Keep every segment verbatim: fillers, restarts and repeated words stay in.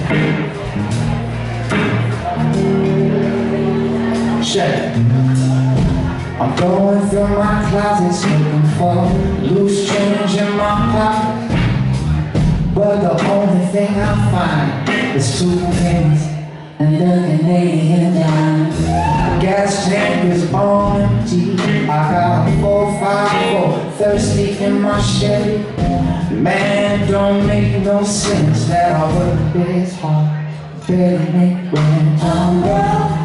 Shit. I'm going through my closets looking for loose change in my pocket, but the only thing I find is two pennies and a Canadian dime. Gas tank is on empty. I got a four five four thirsty in my Chevy. Man, don't make no sense that I work this hard, barely make rent. I'm broke.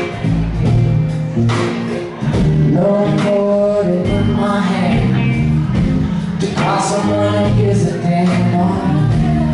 No more in my hand to call someone who gives a damn on.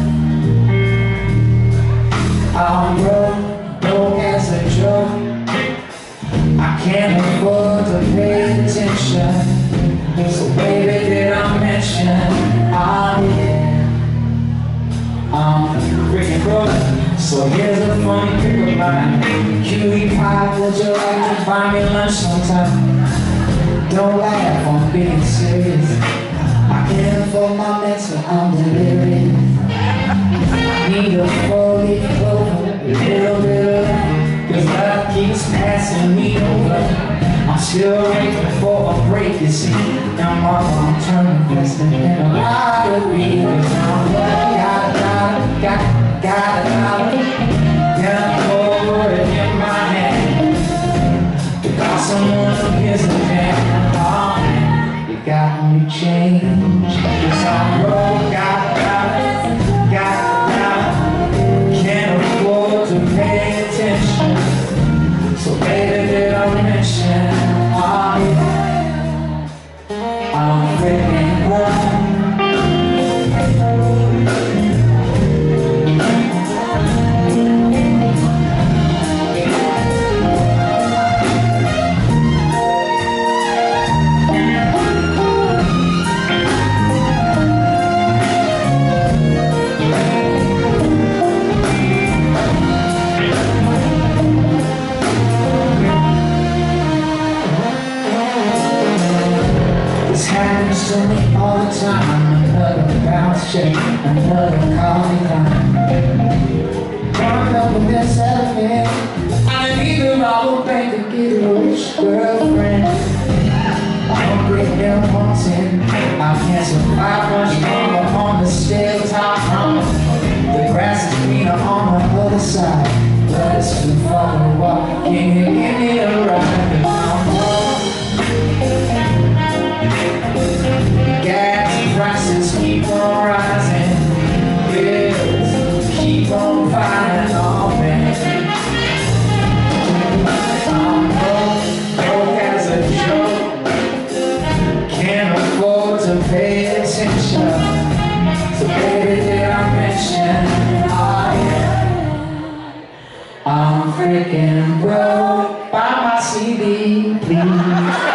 I'm broke, broke as a joke. I can't afford to pay attention. So baby, did I mention I'm yeah, I'm freaking broke. So here's a funny pick of mine. Cutie pie, would you like to buy me lunch sometime? Don't laugh, I'm being serious. I can't afford my mental, I'm delirious. Need a four-leaf clover, a little bit of love, cause life keeps passing me over. I'm still waiting for a break, you see. Now my long-term investment in a lottery, cause I'm got a dollar, got, got a dollar, got a forward in my hand to call someone who gives a damn. Got me changed, cause I'm broke, got got got got can't afford to pay attention. So baby, did I mention I'm, I'm freaking broke. Happens to me all the time. Another bounce check, another coffee line. Growing up with this elephant, I didn't even rob a bank to get a rich girlfriend. I'm great and haunting. I can't survive much longer on the steel top run. The grass is greener on the other side, but it's too far to walk. Can you give me a ride? Gas prices keep on rising, bills keep on piling on me. I'm broke, broke as a joke, can't afford to pay attention. So baby, did I mention I am, I'm freaking broke. Buy my C D, please.